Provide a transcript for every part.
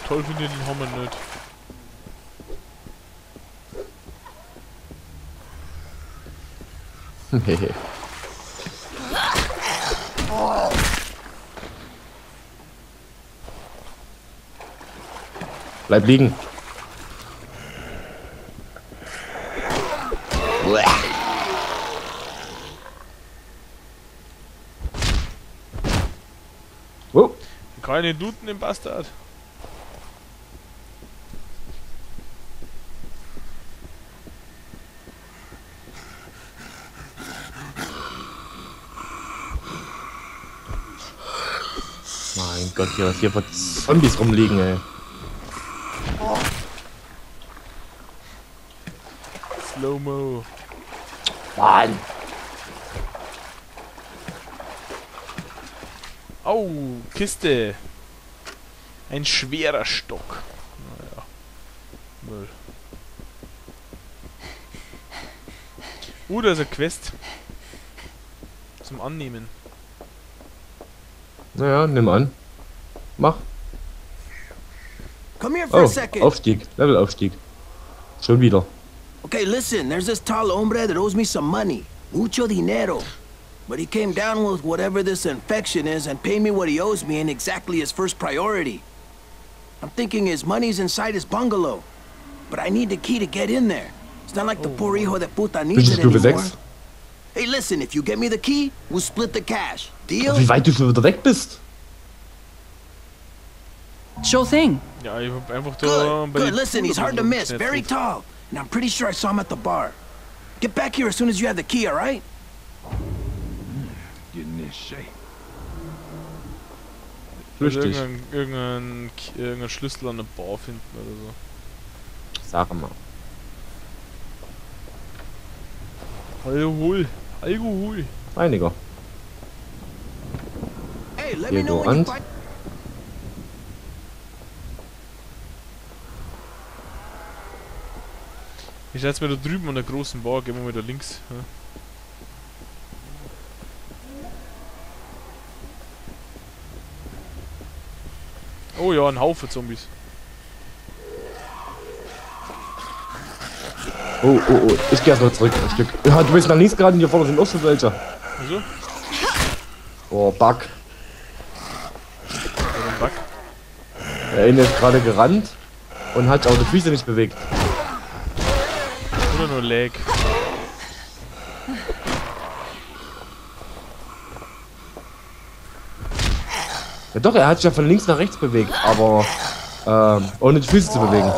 toll finde ich den Hammer nicht. Hehe. Bleib liegen. Oh. Keine Duten im Bastard. Mein Gott, hier, was hier für Zombies rumliegen, ey. Slow-Mo. Mann. Au, Kiste. Ein schwerer Stock. Naja. Müll. Da ist eine Quest. Zum Annehmen. Naja, nimm an. Mach. Come here for a Oh, second. Aufstieg. Levelaufstieg. Schon wieder. Okay, listen, there's this tall hombre that owes me some money. Mucho dinero. But he came down with whatever this infection is and paid me what he owes me ain't exactly his first priority. I'm thinking his money's inside his bungalow. But I need the key to get in there. It's not like the poor hijo de puta needs Bist it du Stufe anymore. 6? Hey, listen, if you get me the key, we'll split the cash. Deal? Wie weit du schon wieder weg bist? Sure thing. Ja, ich hab einfach da Good, bei good. den Listen, he's hard to miss. Knöpfen Very gesetzt. tall. And I'm pretty sure I saw him at the bar. Get back here as soon as you have the key, all right? Getting in shape. Also Flüchtig. irgendein Schlüssel an der Bar finden oder so. Sag mal. Alkohol. Alkohol. Einiger. Hey, let Hier, me know du when you Ant. find... Ich schätze mir da drüben an der großen Bar, gehen wir mal da links. Ja. Oh ja, ein Haufen Zombies. Oh, oh, oh. Ich geh erstmal zurück ein Stück. Ja, du bist nach links gerade und hier vorne sind auch schon welche. Also, Oh, Bug. oder ein Bug. Der eine ist gerade gerannt und hat auch die Füße nicht bewegt. Oder nur Lag. Ja doch, er hat sich ja von links nach rechts bewegt, aber ohne die Füße zu bewegen.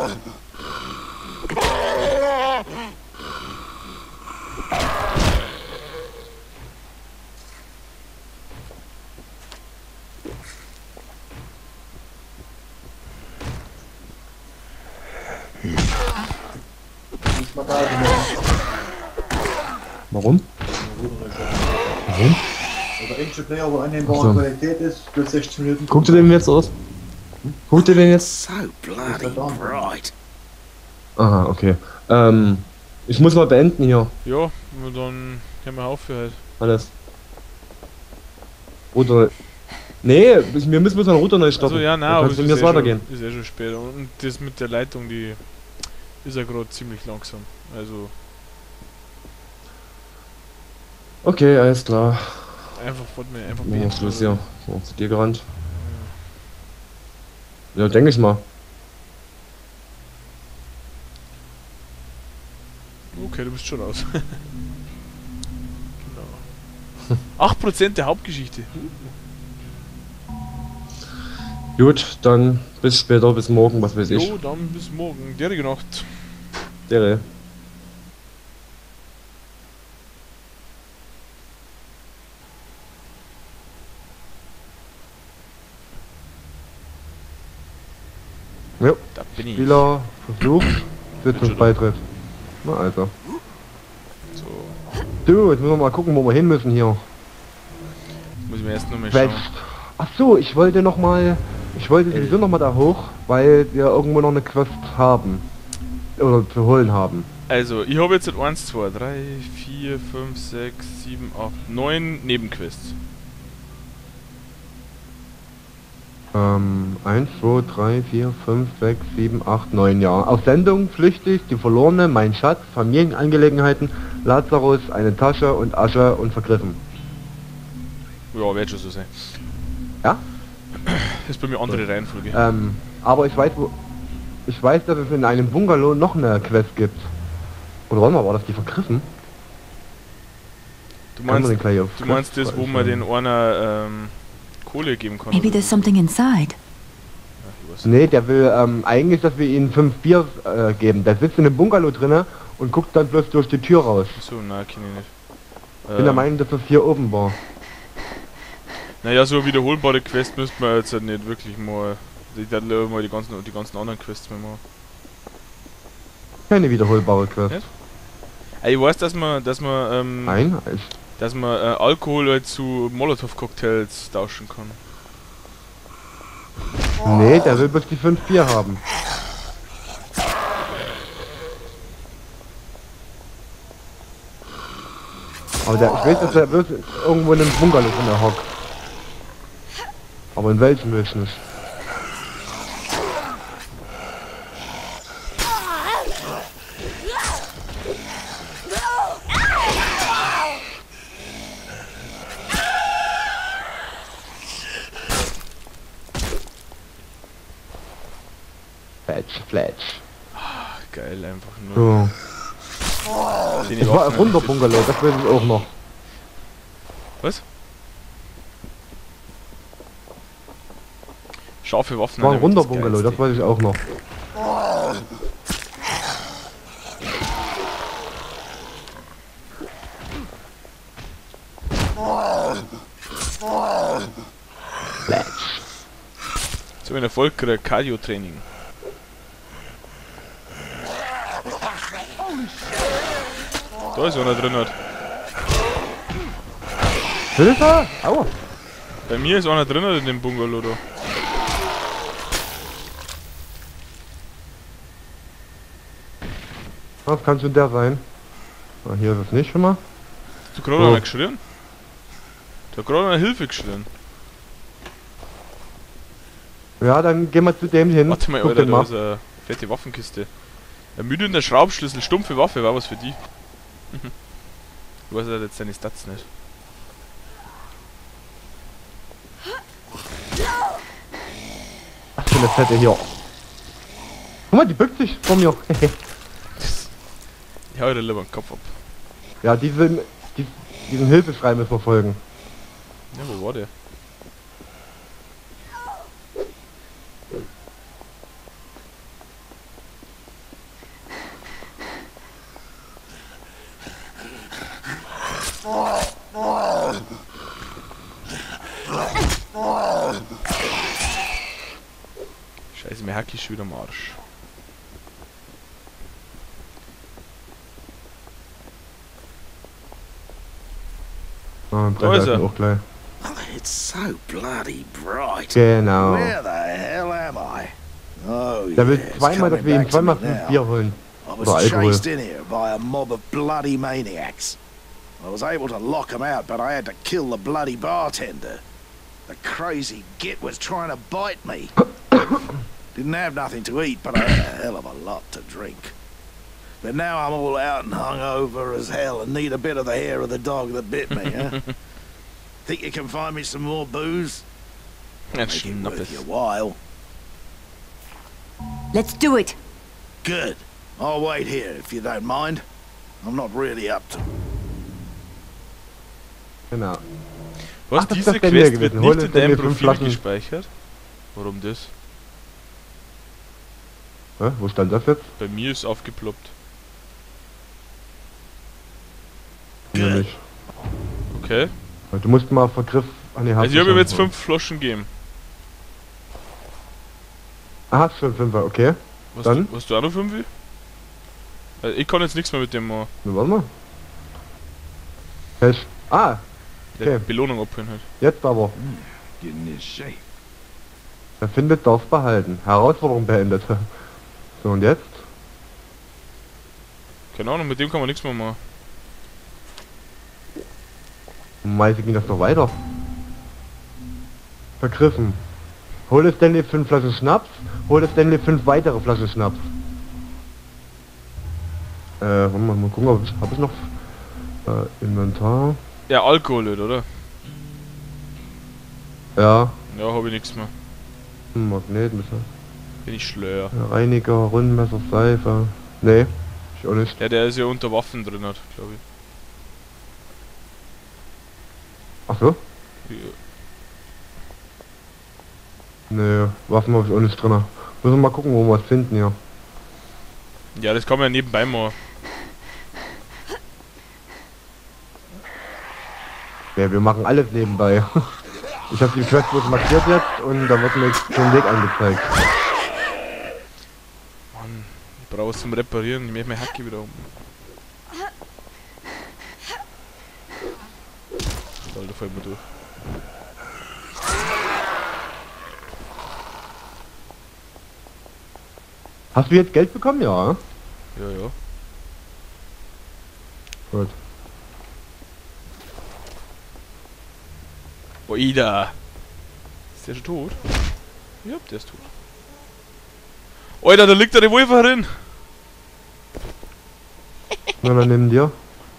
Warum? Warum? Oder englische Player, wo annehmbare So. Qualität ist, für 16 Minuten. Guckt ihr den jetzt aus? Guckt ihr den jetzt? So bloody bright. Aha, okay. Ich muss mal beenden hier. Ja, und dann können wir auf für halt. Alles. Oder. Nee, wir müssen einen Router neu starten. Also ja, nein, Dann aber kannst es du mir ist jetzt weitergehen. Schon, ist eh schon spät. Und das mit der Leitung, die ist ja gerade ziemlich langsam. Also Okay, alles klar. einfach wollte mir einfach Machen wir beenden, Schluss oder? hier. So, zu dir gerannt. Ja, denke ich mal. Okay, du bist schon aus. Genau. 8% der Hauptgeschichte. Gut, dann bis später, bis morgen, was weiß ich. Jo, dann bis morgen. Der Nacht. Dere. Ja, Da bin ich. Spieler versucht, Sitzungsbeitritt. Na also. So, Du, jetzt müssen wir mal gucken, wo wir hin müssen hier. muss ich mir erst nochmal West. schauen. Ach so, ich wollte sowieso noch mal da hoch, weil wir irgendwo noch eine Quest haben. Oder zu holen haben. Also, ich habe jetzt 1, 2, 3, 4, 5, 6, 7, 8, 9 Nebenquests. 1, 2, 3, 4, 5, 6, 7, 8, 9, ja. Auf Sendung, flüchtig, die Verlorene, mein Schatz, Familienangelegenheiten, Lazarus, eine Tasche und Asche und vergriffen. Ja, wird schon so sein. Ja? Das ist bei mir andere Reihenfolge. Aber ich weiß, dass es in einem Bungalow noch eine Quest gibt. Oder warte mal, war das die vergriffen? Du Kann man meinst, den gleich auf du meinst das, wo man den einer Kohle geben kann? Maybe oder there's so? something inside. Ja, ich weiß. Nee, der will eigentlich, dass wir ihm 5 Bier geben. Der sitzt in einem Bungalow drinne und guckt dann bloß durch die Tür raus. Achso, nein, kenne ich nicht. Ich bin der Meinung, dass das hier oben war. Naja, so eine wiederholbare Quest müsste man jetzt halt nicht wirklich mal. Ich dann mal die ganzen anderen Quests mal machen. Keine wiederholbare Quest. Nicht? Ich weiß, dass man Nein, Alkohol halt zu Molotow-Cocktails tauschen kann. nee, der will bloß die 5 Bier haben. Aber ich weiß, dass er bloß irgendwo in einem Bungalow drin hockt. Aber in welchem will ich nicht. Fletch. Geil, einfach nur. So. Den Es war ein Waffen- runder Bungalow, das weiß ich auch noch. Was? Scharfe Waffen. Es war ein nämlich runder das Bungalow, das Geilste. weiß ich auch noch. So ein erfolgreicher Cardio-Training. Da ist einer drin. Hilfe! Aua! Bei mir ist einer drin in dem Bungalow da. Was kann schon der sein? Ah, hier ist es nicht schon mal. Hast du gerade Oh. einer geschrien? Du hast gerade einer Hilfe geschrien. Ja, dann gehen wir zu dem hin. Warte mal, Guck Alter, den da mal. ist eine fette Waffenkiste. Ermüdender Schraubschlüssel, stumpfe Waffe, war was für die. Du weißt ja jetzt seine Stats nicht. Was für eine Fette hier. Guck mal, die bückt sich vor mir. Ich hau dir lieber den Kopf ab. Ja, diesen Hilfeschrei müssen wir folgen. Ja, wo war der? Scheiße, mir hack ich schon wieder am Arsch. Ah, Da ist er. auch gleich. It's so bloody bright. Genau. Where the hell am I? Oh, Der will yeah, it's zweimal, dass coming wir ihm back to zweimal me 5 now. Bier holen. I Oder was Alkohol. chased in here by a mob of bloody maniacs. I was able to lock them out, but I had to kill the bloody bartender. The crazy git was trying to bite me. Didn't have nothing to eat, but I had a hell of a lot to drink. But now I'm all out and hungover as hell and need a bit of the hair of the dog that bit me, huh? Think you can find me some more booze? Ein Make it Schnappes. worth your while. Let's do it. Good. I'll wait here, if you don't mind. I'm not really up to... Genau. Was, Ach, das ist diese das denn hier Quest wird gewesen. Hol nicht uns in denn deinem hier 5 Profil Flaschen. gespeichert? Warum das? Hä? Wo stand das jetzt? Bei mir ist aufgeploppt. Nämlich. Okay. Du musst mal Vergriff an die Also ich habe ihm jetzt 5 Flaschen gegeben. Aha, schon 5, okay. Was Dann? Du, hast du auch noch 5? Ich kann jetzt nichts mehr mit dem machen. Na, warte mal. Cash. Ah, Der Okay. Belohnung abholen halt. jetzt aber. Getting in shape. Er findet Dorf behalten. Herausforderung beendet. So, und jetzt? Keine Ahnung, mit dem kann man nichts mehr machen. Meise ging das noch weiter. Vergriffen. Hol es Stanley 5 Flaschen Schnaps, hol es Stanley 5 weitere Flaschen Schnaps. Wollen wir mal gucken, hab ich noch Inventar? Ja, Alkohol, oder? Ja. Ja, habe ich nichts mehr. Magnet, bisschen. Bin ich schlöer. Reiniger, Rundmesser, Seife. Nee, ich auch nicht. Ja, der ist ja unter Waffen drin, glaube ich. Ach so? Ja. Nee, Waffen habe ich auch nicht drin. Müssen wir mal gucken, wo wir was finden hier. Ja, das kann man ja nebenbei machen. Ja, wir machen alles nebenbei. Ich habe die Quest bloß markiert jetzt und da wird mir jetzt den Weg angezeigt. Mann, ich brauche was zum Reparieren. Ich möchte meine Hacke wieder um. Alter, fällt mir durch. Hast du jetzt Geld bekommen? Ja. Ja, ja. Gut. Oida! Ist der schon tot? Ja, der ist tot. Alter, da liegt der Revolver drin! Na, dann nimm dir.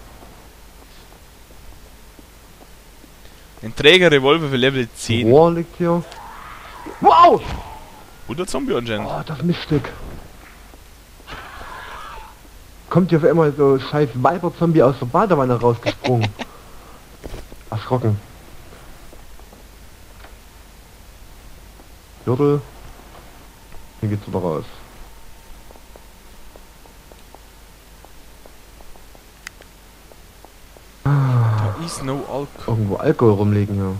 Ein Träger-Revolver für Level 10. Rohr liegt hier. Wow! Und der Zombie anscheinend. Oh, das Miststück. Kommt hier auf einmal so scheiß Weiber-Zombie aus der Badewanne rausgesprungen. Erschrocken. Gürtel. Hier geht's wieder raus. Da ist no Alkohol. Irgendwo Alkohol rumliegen, ja.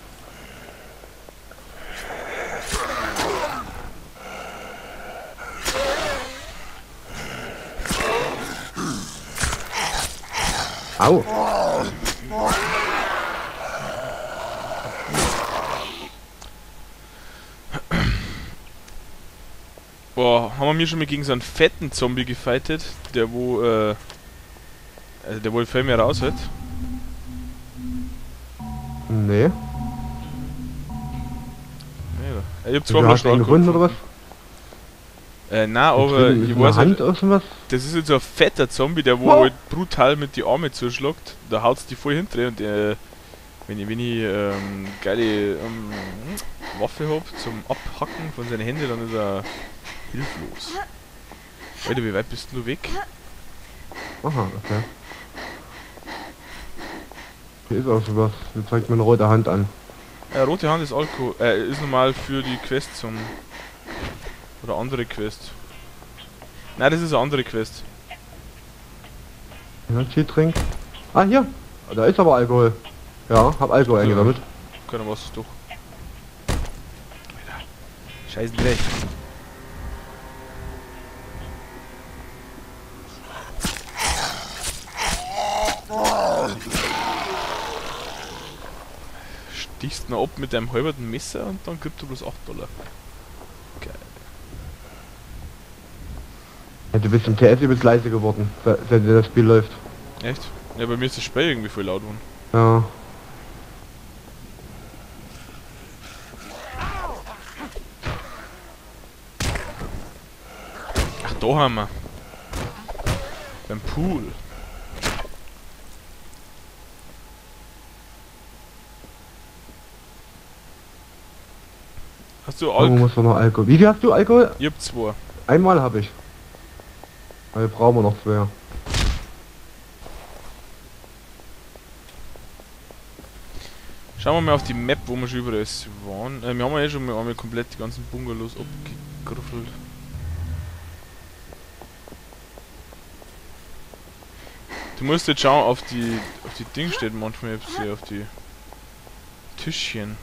Au! Boah, haben wir schon mal gegen so einen fetten Zombie gefightet, der wo, also der wohl viel mehr raus hat. Nee. Nee, ich hab Du zwar hast schon ihn gefunden oder was? nein, aber ich Ist weiß Hand halt, oder was? das ist jetzt so ein fetter Zombie, der wo Wow. halt brutal mit die Arme zuschlägt. Da haut's die voll hinter und wenn ich geile Waffe hab zum Abhacken von seinen Händen, dann ist er hilflos. Alter, wie weit bist du weg? Aha, okay. Hier ist auch schon was. Hier zeigt mir eine rote Hand an. Rote Hand ist Alkohol, ist normal für die Quest zum... Oder andere Quest. Nein, das ist eine andere Quest. Ja, Cheatrink. Ah, hier. Da ist aber Alkohol. Ja, hab Alkohol eingesammelt. Keiner was ist doch. Alter. Scheiß Dreck. Stichst ihn ab mit einem halberten Messer und dann gibt er bloß $8. Geil. Ja, du bist im TS übelst leise geworden, seit das Spiel läuft. Echt? Ja, bei mir ist das Spiel irgendwie voll laut geworden. Ja. Ach, da haben wir. Beim Pool. Hast du Irgendwo Alkohol? muss noch Alkohol. Wie viel hast du Alkohol? Ich hab 2. Einmal habe ich. Aber brauchen wir noch 2. Schauen wir mal auf die Map, wo wir schon überall waren. Wir haben ja schon mal einmal komplett die ganzen Bungalows abgegruffelt. Du musst jetzt schauen, auf die Ding steht manchmal, auf die Tischchen.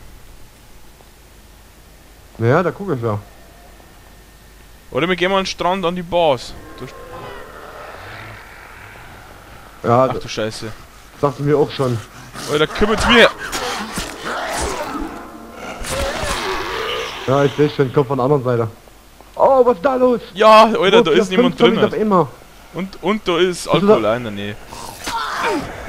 Naja, da gucke ich ja. Oder wir gehen mal an den Strand, an die Bars. Ja, Ach du Scheiße. sagte mir auch schon. Alter, kümmert mir! Ja, ich sehe schon, kommt von der anderen Seite. Oh, was ist da los? Ja, Alter, Oh, da hier ist niemand 5 Zombies drin. auf immer. Und da ist Alkohol in der Nähe.